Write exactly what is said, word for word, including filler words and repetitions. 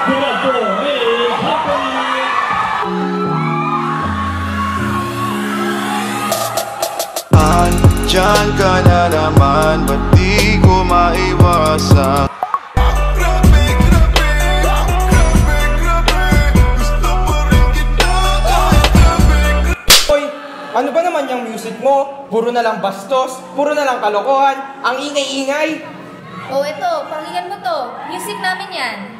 Diyan ka na naman, ba't di ko maiwasan? Grabe, grabe, grabe, grabe, gusto mo rin kita. Hoy, ano ba naman yung music mo? Puro na lang bastos, puro na lang kalokohan, ang ingay-ingay. Oh, eto, pakinggan mo to. Music namin yan.